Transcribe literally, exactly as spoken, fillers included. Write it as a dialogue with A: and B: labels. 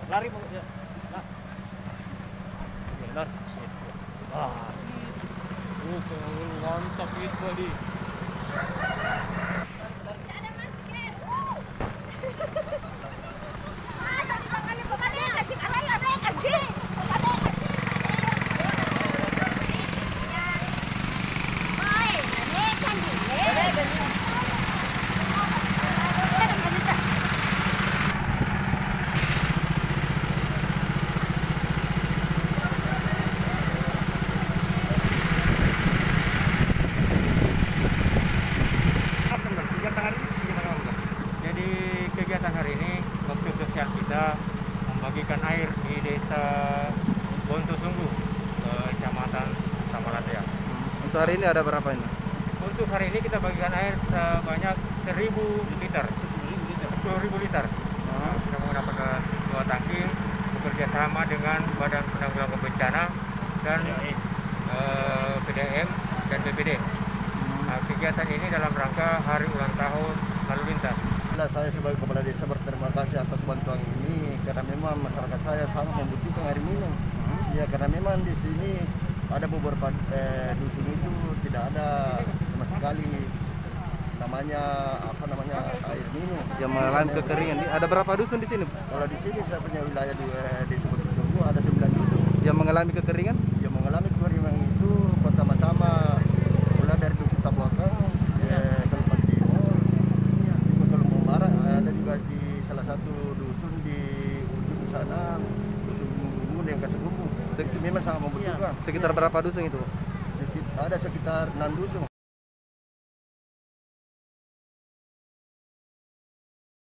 A: lari pokoknya. Nah. Ya, lari. Ah. Oh, mantap itu tadi.
B: Ada masker. Ah, tadi sekali pokoknya kacing ada ada kacing. Ada kacing. Oi, ini kan dia.
A: Kegiatan hari ini waktu sosial kita membagikan air di desa Wontosunggu, Kecamatan Samaratea.
C: Untuk hari ini ada berapa ini?
A: Untuk hari ini kita bagikan air sebanyak seribu liter. sepuluh ribu liter. Nah, kita menggunakan dua tangki bekerja sama dengan Badan Penanggulangan Bencana dan eh, P D M dan B P D. Nah, kegiatan ini dalam rangka hari ulang tahun lalu lintas.
C: Saya sebagai kepala desa berterima kasih atas bantuan ini karena memang masyarakat saya sangat membutuhkan air minum. Hmm. Ya karena memang di sini ada beberapa eh, dusun itu tidak ada sama sekali namanya apa namanya air minum yang mengalami kekeringan. Ada berapa dusun di sini? Kalau di sini saya punya wilayah di eh, desa Wontosunggu ada sembilan dusun yang mengalami kekeringan. Yang mengalami kekeringan itu pertama-tama mulai dari dusun Tabuakang, eh, Kabupaten Timur, ada juga di salah satu dusun di ujung sana, dusun Gumbu yang Kasegumbu. Memang sangat membutuhkan. Sekitar berapa dusun itu? Sekitar, ada sekitar enam dusun.